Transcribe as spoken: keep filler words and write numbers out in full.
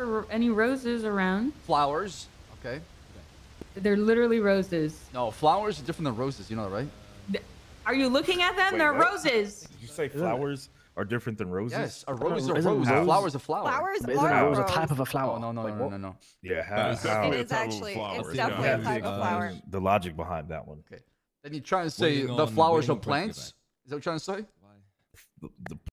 there any roses around? Flowers. Okay. They're literally roses. No, flowers are different than roses. You know that, right? Are you looking at them? Wait, They're what? roses. Did you say flowers are different than roses? Yes, a rose is a Isn't rose. rose- A flower is a flower. Flowers But isn't are a rose a rose. type of a flower? Oh, no, no, Like, no, what? no, no, no. Yeah, how, It's how, definitely It a is type of actually, flower. it's Yeah. definitely yeah, a type of the- flower. the logic behind that one. Okay. Then you're trying to say Waiting the on- flowers are waiting on plants? Is that what you're trying to say? The, the